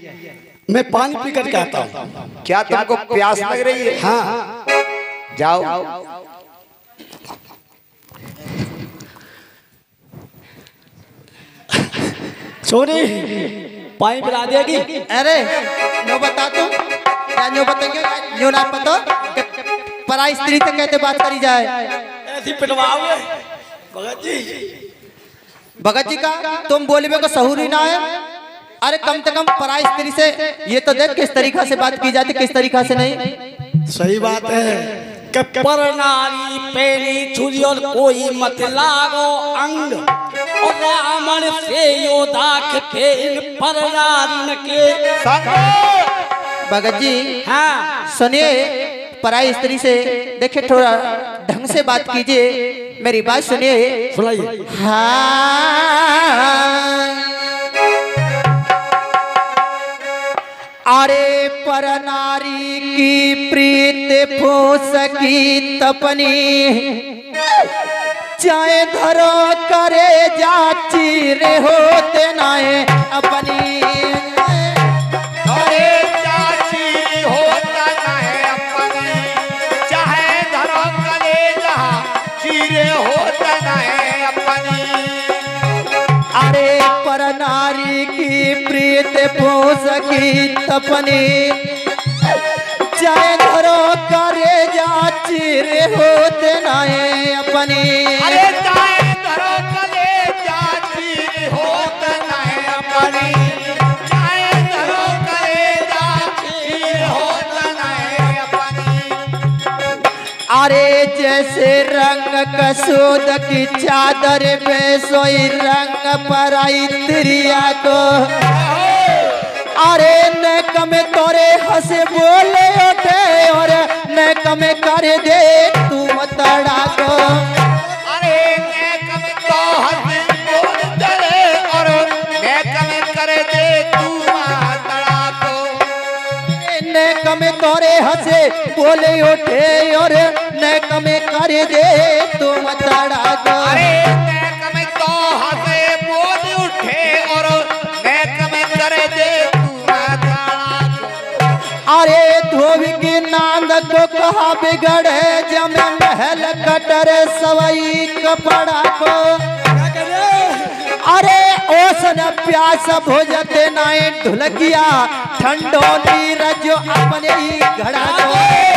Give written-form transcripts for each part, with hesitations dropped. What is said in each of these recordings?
मैं पानी पी करके आता हूँ। क्या तुमको प्यास लग रही है? हाँ जाओ। सोनी पानी पिला देगी? अरे नो बता तो क्या नो बताइए नो ना पता पराई स्त्री से कहते बात करी जाए। ऐसी पिटवाओगे भगत जी? भगत जी का तुम बोलबे को सहूर ही ना है। अरे कम से कम पराई स्त्री से ये तो देख किस तरीका से बात की जाती, किस तरीका से नहीं। सही बात है कि पर नारी पेरी छुरी और कोई मत लागो अंग, और रावण से योद्धा के पर नारी के। भगत जी हाँ सुनिए, पराई स्त्री से देखिए थोड़ा ढंग से बात कीजिए, मेरी बात सुनिए। सुनाइए। हाँ अरे पर नारी की प्रीत फूस की तपनी, चाहे धरो करे जाची रे होते नाए अपनी। अरे चाची होता ना है अपनी, चाहे धरो करे जाची रे होता ना है अपनी। अरे पर नारी की प्रीत फूस की तपनी, चाहे धरो करे जाची रे होते नाए अपनी। अरे चाहे धरो करे जाची होता ना है अपनी, चाहे धरो करे जाची होता ना है अपनी। अरे जैसे रंग कसूद की चादर में सोई रंग पराई त्रिया को, अरे न कमे तोरे हंसे बोले उठे और न कमे कर दे तू मतड़ा को। अरे मैं कम तो हंस बोल चले और मैं कम कर दे तू मातड़ा को। न कमे तोरे हंसे बोले उठे और न कमे कर दे तू मतड़ा को। अरे मैं कम तो हंसे बोल उठे और मैं कम कर दे तू मातड़ा को। अरे धोबी की नांद को कहा बिगड़े जम महल कटर सवई कपड़ा को। अरे ओसन प्यास भोजते नाई ढुलकिया, ठंडो नीरज अपने ही घड़ा को।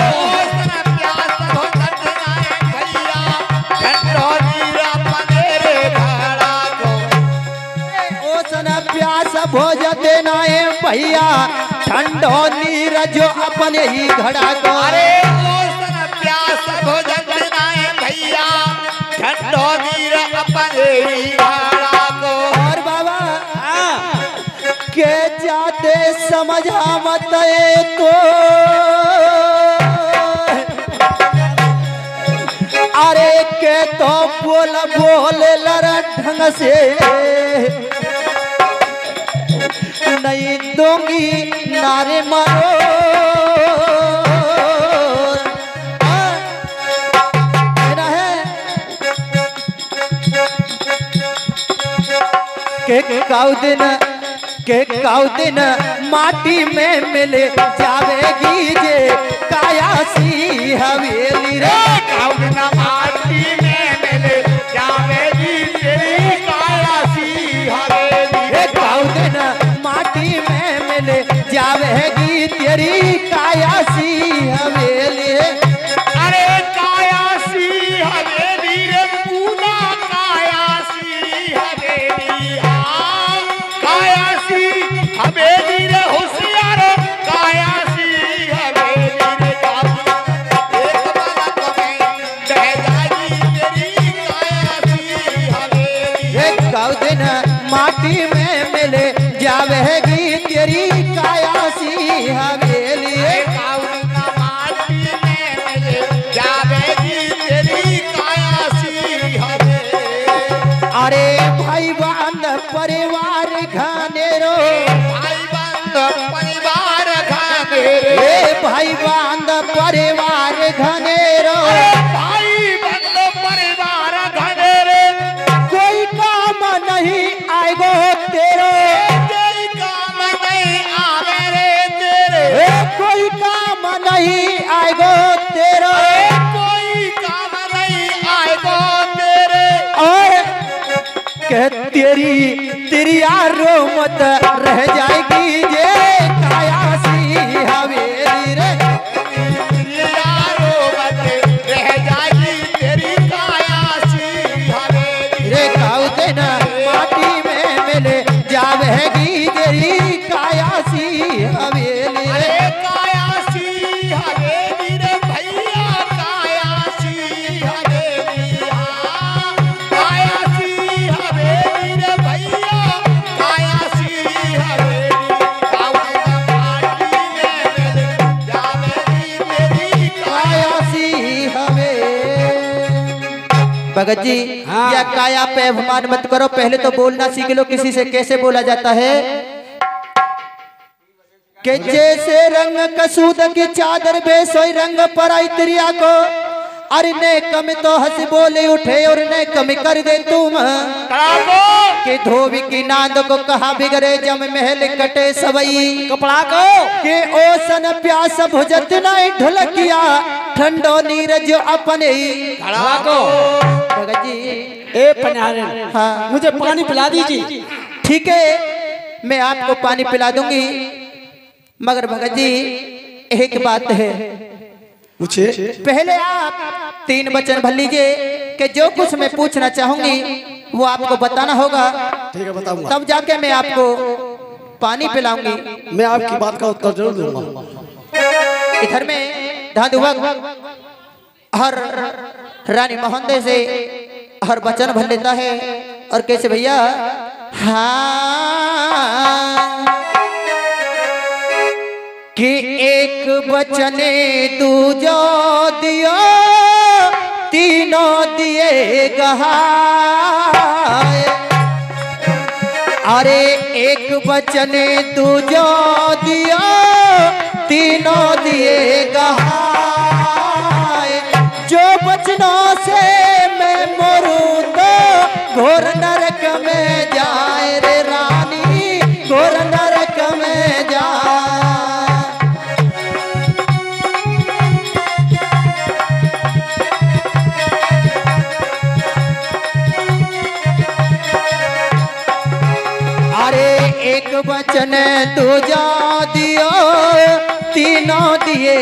ओसन प्यास भोजते नाई भैया, ठंडो नीरज अपने ही घड़ा को। अरे प्यास भोजन नाए भैया, ठंडो नीर अपने ही घड़ा को। और बाबा के जाते समझा मत तो, अरे के तो बोल बोल लड़ ढंग से नहीं दूंगी नारे मारो। के काउ दिन माटी में मिले जावेगी जे काया सी हवेली रे। काउ दिन माटी में मिले जावेगी तेरी काया सी हवेली रे। काउ दिन माटी में मिले जावेगी तेरी काया सी हवेली रे। अरे काया सी हवेली रे, पूना काया सी हवेली। हाँ काया सी हवेली रे होशियार, काया सी हवेली रे। एक बार तुम्हें कह जाएगी तेरी काया सी हवेली। एक काउ दिन माटी में मिले जावेगी तेरी काया सी हवेली रे। काउ दिन माटी में मिले जावेगी तेरी काया सी हवेली। अरे भाई बांध परिवार घनेरो, भाई बंद परिवार घनेरे। भाई बांध परिवार घनेरो, भाई बंद परिवार घनेरे। कोई काम नहीं आएगो तेरो। कोई काम नहीं आएगो तेरा, कोई काम नहीं आएगो तेरे। और कह तेरी यारो मत रह जाएगी जे काया सी हवेली रे, यारो मत रह जाएगी तेरी काया सी हवेली रे। काऊ दिन माटी में मिले जावेगी तेरी काया सी हवेली रे। अरे काया सी हवेली रे भैया, काया सी हवेली, हाँ काया सी हवेली रे भैया, काया सी हवेली। काऊ माटी में मिल जावेगी तेरी काया सी हवे। भगत जी हाँ। या काया पे अभिमान मत करो, पहले तो बोलना सीख लो किसी से कैसे बोला जाता है। कि जैसे रंग कसूद की चादर बेसोई रंग पराई त्रिया को, अरे ने कम तो हंस बोले उठे और ने कम कर दे तुम। कि धोबी की नाद को कहा बिगड़े जम महल कटे सवई, कपड़ा को के ओसन प्यास भुजत नहीं ढुलकिया ठंडो नीरज अपने। कपड़ा को भगत जी ए पन्यारे, हाँ। मुझे पानी पिला दीजिए। ठीक है, मैं आपको पानी पिला दूंगी, मगर भगत जी एक बात है। पूछे। पहले आप 3 वचन भर लीजिए कि जो कुछ मैं पूछना चाहूंगी वो आपको बताना होगा, ठीक है बताऊंगा। तब जाके मैं आपको पानी पिलाऊंगी। मैं आपकी बात का उत्तर जरूर दूंगा। इधर में धाधुवक हर रानी मोहनदे से हर वचन भर लेता है। और कैसे भैया, हाँ कि एक बचने दूजो दियो तीनों दिए गहाए। अरे एक बचने दूजो दियो तीनों दिए गहाए। जो बचनों से मैं मरूं तो घोर नरक में जाए रे रानी, घोर नरक में जाए। एक वचन दूजा दियो तीनों दिए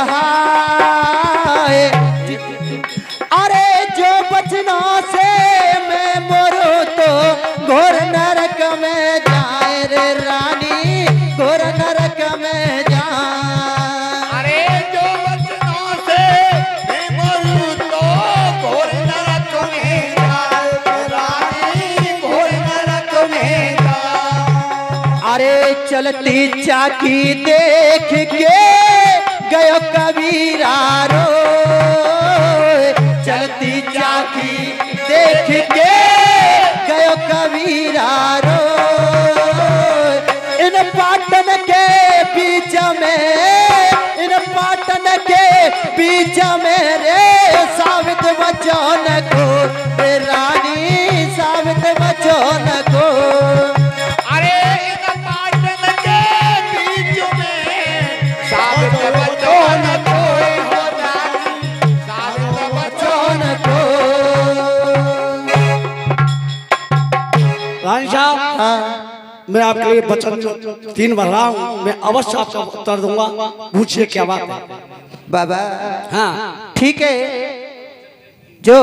गहाए। अरे जो बचनों से मैं मरूं तो घोर नरक में जाए रे रानी, घोर नरक में जाए। अरे जो बचनों से मैं मरूं तो घोर नरक में जाए रानी, घोर नरक में जाए। अरे चलती चाकी देख के गयो कबीरा रो, चलती चाकी देख के गयो कबीरा रो। इन पाटन के बीच में, इन पाटन के बीच में रे साबित बचन को रे रानी, साबित बचन को। अरे इन पाटन के बीच में साबित बचन को हो रानी, साबित बचन को। रानी साहब, हाँ मैं आपके लिए वचन 3 भर रहा हूँ, मैं अवश्य आपका उत्तर दूंगा। पूछिए क्या बात है। बाबा, हाँ ठीक है, जो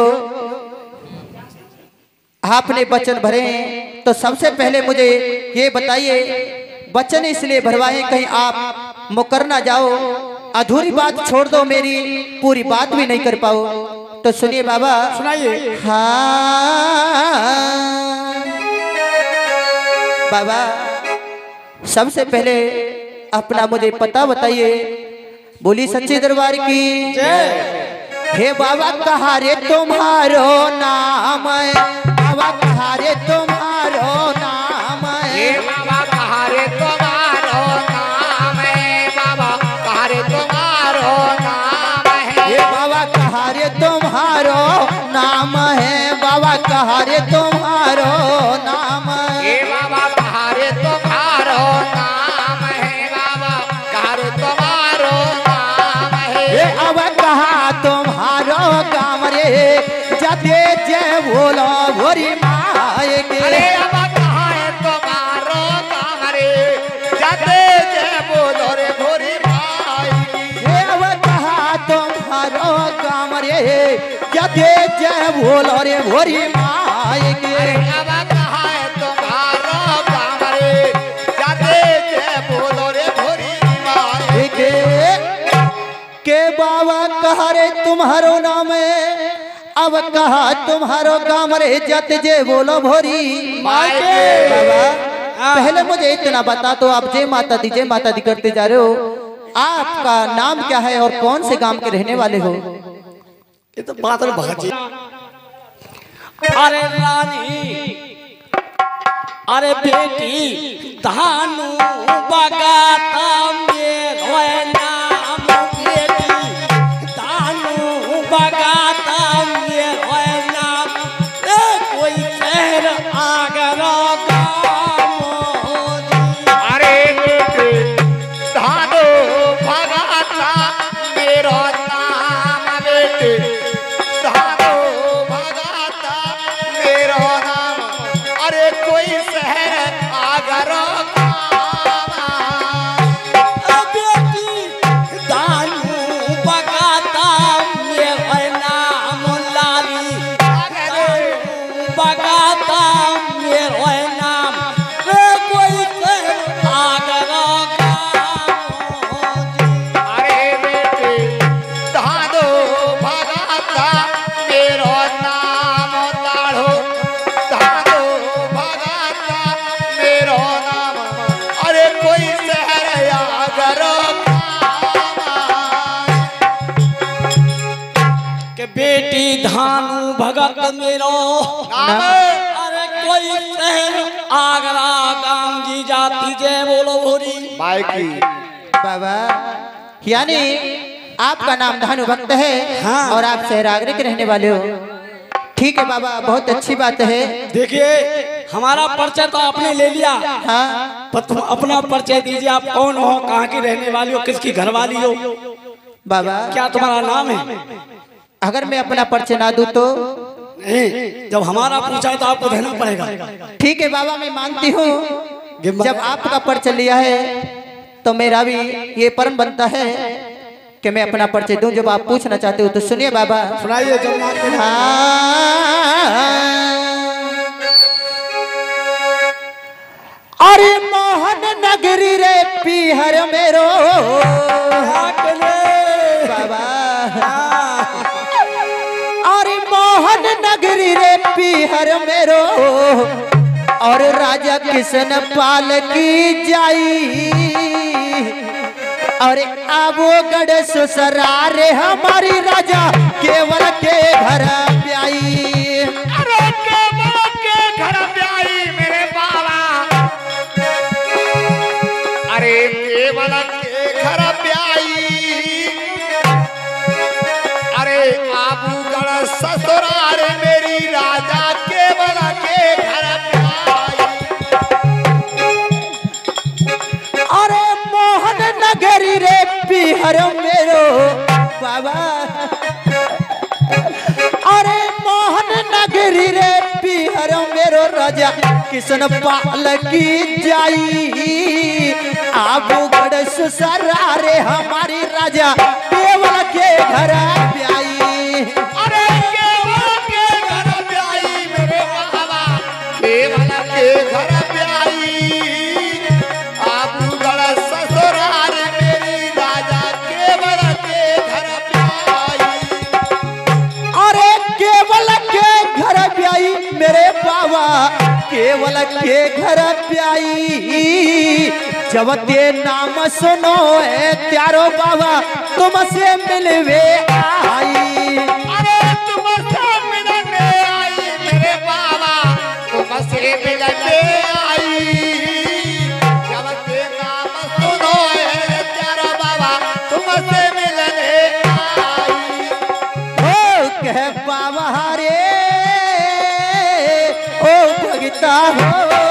आपने वचन भरे हैं तो सबसे पहले मुझे ये बताइए, वचन इसलिए भरवाए कहीं आप मुकर ना जाओ, अधूरी बात छोड़ दो, मेरी पूरी बात भी नहीं कर पाओ। तो सुनिए बाबा, सुनाइए। हाँ बाबा, सबसे पहले अपना मुझे पता बताइए। बोली सच्चे दरबार की हे बाबा, कहा रे तुम्हारो नाम है, बाबा कहा रे तुम्हारो नाम ये है। बाबा कहा रे तुम्हारो नाम है, बाबा कहा रे तुम्हारो नाम है। ये बाबा कहा रे तुम्हारो नाम है, बाबा कहा रे तुम्हारो नाम ये है। बाबा कहा रे तुम्हारो नाम है, बाबा कहा रे तुम्हारो नाम है। ये जय बोलो भोरी माई के। अरे अब कहाँ है तुम्हारो काम रे जाते जय बोलो रे भोरी माई की। हे अब कहा तुम्हारो काम रे जते जय बोलो रे भोरी माई के। अरे अब कहाँ है तुम्हारो काम रे जाते जय बोलो रे भोरी माई के बाबा कहा रे तुम्हारो नाम है, अब कहा तुम्हारो काम रे जत जे बोलो भोरी माई के। बाबा पहले मुझे इतना बता तो आप जय माता दी करते जा रहे हो, आपका नाम क्या है और कौन से गांव के रहने वाले हो? ये तो बात है भाजी। अरे रानी अरे बेटी धानु बगाता मेरो नाम, बेटी धानु बगाता मेरो नाम, कोई शहर आगरा गाँव। अरे बेटे धानो भगाता मेरो नाम, बेटे धानो भगाता मेरो नाम, अरे कोई शहर आगरा बेटी दानू बगाता मेरो नाम, लाली बगाता मेरो नाम, कोई आगरा गाँव। अरे बेटे धानो भगाता मेरो नाम, लाड़ो धानो भगाता मेरो नाम, अरे कोई शहर आगरा के बेटी धानू भगत मेरो नाम। अरे कोई शहर आगरा गाँव जी जाती जय बोलो भोरी माई की। बाबा यानी आपका नाम धानु भक्त है हाँ। और आप शहर आगरे के रहने वाले हो। ठीक है बाबा, बहुत अच्छी बात है। देखिए हमारा परिचय तो आपने ले लिया, हाँ पर तुम अपना परिचय दीजिए, आप कौन हो, कहाँ की रहने वाली हो, किसकी घरवाली हो, बाबा क्या तुम्हारा नाम है? अगर मैं अपना परिचय ना दूं तो? नहीं, जब हमारा पूछा तो आपको देना पड़ेगा। ठीक है बाबा, मैं मानती हूँ। जब आपका परिचय लिया है तो मेरा भी ये परम बनता है कि मैं अपना परिचय दूं। जब आप पूछना चाहते हो तो सुनिए बाबा। सुनाइए जब मानते हैं। अरे मोहन नगरी रे पीहर मेरो बाबा, अरे मोहन नगरी रे पीहर मेरो, और राजा किशन पाल की जाई, और आबो गढ़ ससुरारे हमारी राजा केवल के घर ब्याई। अरे केवल के घर ब्याई मेरे बाबा, अरे केवल के घर ब्याई, अरे आबूगढ़ ससुराल मेरी राजा केवल के घर ब्याई। अरे मोहन नगरी रे पीहर मेरो बाबा, अरे मोहन नगरी रे पीहर मेरो, राजा किशन पाल की जाई, आबूगढ़ ससुरारे हमारी राजा केवल के घर ब्याई। अरे केवल के घर ब्याई मेरे बाबा, केवल के घर ब्याई, आबूगढ़ ससुराल मेरी राजा केवल के घर ब्याई। अरे केवल के घर ब्याई मेरे बाबा, केवल के घर ब्याई, जब ते नाम सुनो है त्यारो बाबा तुमसे मिलवे आई। अरे तुमसे मिलने आई मेरे बाबा, तुमसे मिलने आई, जब ते नाम सुनो है तेरा बाबा तुमसे मिलने आई। ओ कह बाबा रे ओ भगता हो,